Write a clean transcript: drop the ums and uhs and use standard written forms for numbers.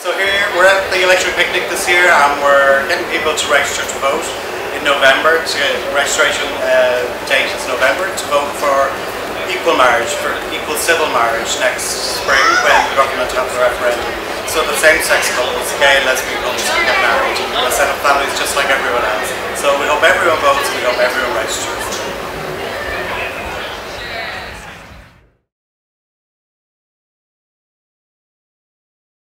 So here we're at the election picnic this year, and we're getting people to register to vote in November. Registration date is November to vote for equal marriage, for equal civil marriage next spring when the government have the referendum. So the same-sex couples, gay and lesbian couples, can get married and set up families just like everyone else. So we hope everyone votes and we hope everyone registers.